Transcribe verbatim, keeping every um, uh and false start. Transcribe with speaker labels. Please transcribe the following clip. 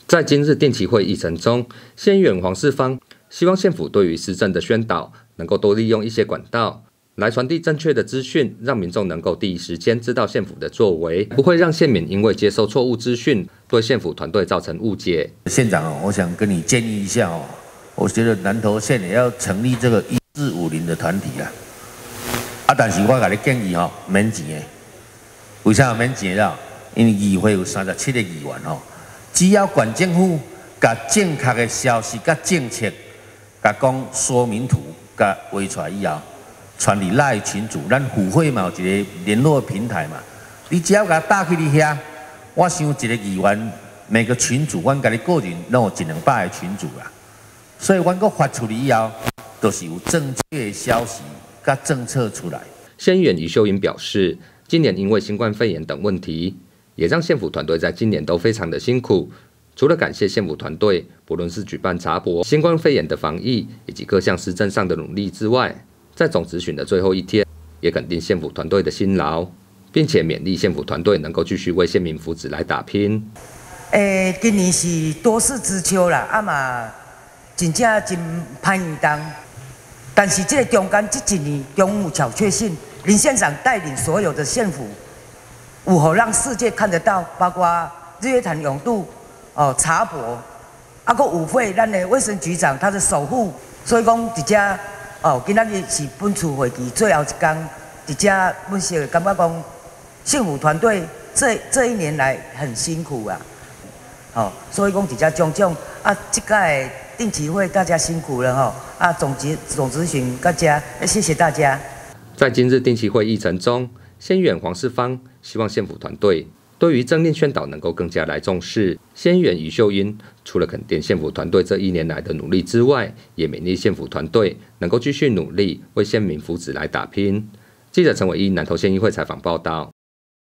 Speaker 1: 在今日定期会议程中，县议员黄世芳希望县府对于施政的宣导能够多利用一些管道来传递正确的资讯，让民众能够第一时间知道县府的作为，不会让县民因为接收错误资讯，对县府团队造成误解。
Speaker 2: 县长哦，我想跟你建议一下哦，我觉得南投县也要成立这个一四五零的团体啦。啊，但是我给你建议哦，免钱的。为啥免钱啦？因为议会有三十七个议员哦。只要县政府把正确的消息、甲政策、甲讲说明图、甲画出来以后，传入赖群组，咱府会嘛有一个联络平台嘛，你只要甲打去你遐，我想一个议员每个群组，阮甲你个人拢有一两百个群组啦，所以阮阁发出去以后，都、就是有正确的消息、甲政策出来。
Speaker 1: 县议员余秀英表示，今年因为新冠肺炎等问题，也让县府团队在今年都非常的辛苦。除了感谢县府团队，不论是举办茶博、新冠肺炎的防疫，以及各项施政上的努力之外，在总质询的最后一天，也肯定县府团队的辛劳，并且勉励县府团队能够继续为县民福祉来打拼。
Speaker 3: 诶，今年是多事之秋啦，啊嘛，真正真歹年冬。但是这个中间这一年，中有巧确幸，林县长带领所有的县府。有好让世界看得到，包括日月潭永渡、哦茶博，啊个舞会，咱的卫生局长他的守护，所以讲伫遮哦，今仔日是本次会期最后一天，伫遮本是感觉讲县府团队这这一年来很辛苦啊，哦，所以讲伫遮种种啊，这届定期会大家辛苦了哈、哦，啊总结总咨询大家，谢谢大家。
Speaker 1: 在今日定期会议程中。县议员黄世芳希望县府团队对于政令宣导能够更加来重视。县议员余秀英除了肯定县府团队这一年来的努力之外，也勉励县府团队能够继续努力为县民福祉来打拼。记者陈伟一南投县议会采访报道。